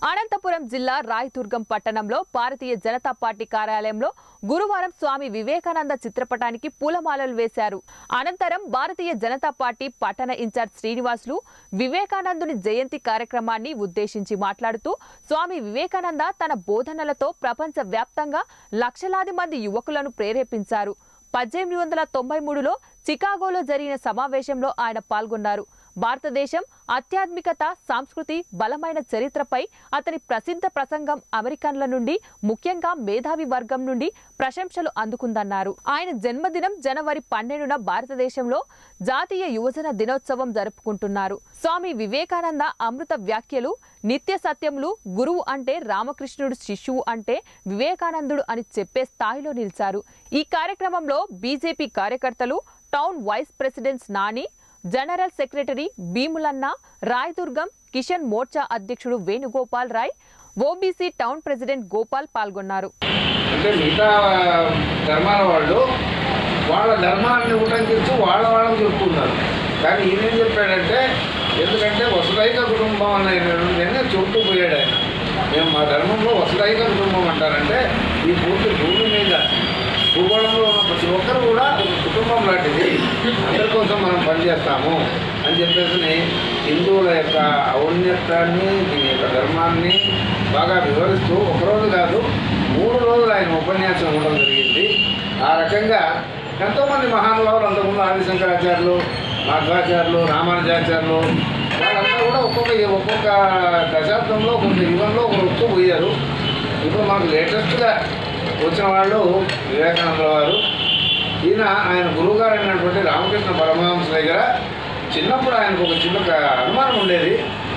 అనంతపురం జిల్లా రాయదుర్గం పట్టణంలో భారతీయ జనతా పార్టీ కార్యాలయంలో గురువారం స్వామి వివేకానంద చిత్రపటానికి పూలమాలలు వేశారు. అనంతరం భారతీయ జనతా పార్టీ పట్టణ ఇన్ఛార్జ్ శ్రీనివాసులు వివేకానందుని జయంతి కార్యక్రమాన్ని ఉద్దేశించి మాట్లాడుతూ స్వామి వివేకానంద తన బోధనలతో ప్రపంచ వ్యాప్తంగా లక్షలాది మంది యువకులను ప్రేరేపించారు. 1893లో చికాగోలో జరిగిన సమావేశంలో ఆయన పాల్గొన్నారు. భారతదేశం ఆధ్యాత్మికత, సంస్కృతి, బలమైన చరిత్రపై అతని ప్రసిద్ధ ప్రసంగం అమెరికన్ల నుండి, ముఖ్యంగా మేధావి వర్గం నుండి ప్రశంసలు అందుకుందన్నారు. ఆయన జన్మదినం జనవరి 12న భారతదేశంలో జాతీయ యువజన దినోత్సవం జరుపుకుంటున్నారు. స్వామి వివేకానంద అమృత వ్యాఖ్యలు నిత్య సత్యములు. గురువు అంటే రామకృష్ణుడు, శిష్యువు అంటే వివేకానందుడు అని చెప్పే స్థాయిలో నిలిచారు. ఈ కార్యక్రమంలో బీజేపీ కార్యకర్తలు, town vice presidents Nani, general secretary Bheemulanna, Rayadurgam Kisan Morcha అధ్యక్షుడు Venugopal Rai, OBC town president Gopal పాల్గొన్నారు. అంటే మిగతా ధర్మాల వాళ్ళు వాళ్ళ ధర్మాన్ని ఉటంకిస్తూ వాళ్ళని చెప్పుకున్నారు. కానీ ఈయనేం చెప్పాడంటే, ఎందుకంటే వసుదైక కుటుంబం అనేది చెబుతూ పోయాడు ఆయన. మేము మా ధర్మంలో వసుదైక కుటుంబం అంటారంటే ఈ పూర్తి భూమి మీద భూగోళంలో ఉన్న ప్రతి ఒక్కరు కూడా కుటుంబం లాంటిది, అందరి కోసం మనం పనిచేస్తాము అని చెప్పేసి హిందువుల యొక్క ఔన్నత్యాన్ని, దీని యొక్క ధర్మాన్ని బాగా వివరిస్తూ ఒకరోజు కాదు 3 రోజులు ఆయన ఉపన్యాసం ఇవ్వడం జరిగింది. ఆ రకంగా ఎంతోమంది మహానుభావులు అంతకుముందు ఆదిశంకరాచార్యులు, మాధ్వాచార్యులు, రామానుజాచార్యులు వాళ్ళంతా కూడా ఒక్కొక్క దశాబ్దంలో కొంత యుగంలో ఒకరు వస్తూ పోయారు. ఇప్పుడు మనకు లేటెస్ట్గా వచ్చిన వాళ్ళు వివేకానంద వారు. ఆయన గురువుగారు అయినటువంటి రామకృష్ణ పరమహంస దగ్గర చిన్నప్పుడు ఆయనకు ఒక చిన్న అనుమానం ఉండేది.